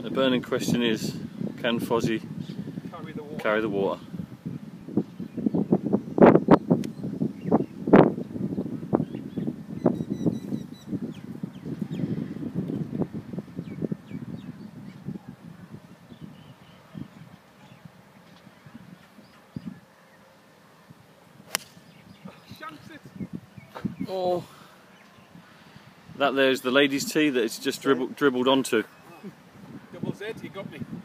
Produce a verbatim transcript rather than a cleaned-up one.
The burning question is, can Fozzie Carry the water. carry the water? Shanks it. Oh, that there's the ladies' tee that it's just dribbled, dribbled onto. Double Z, you got me.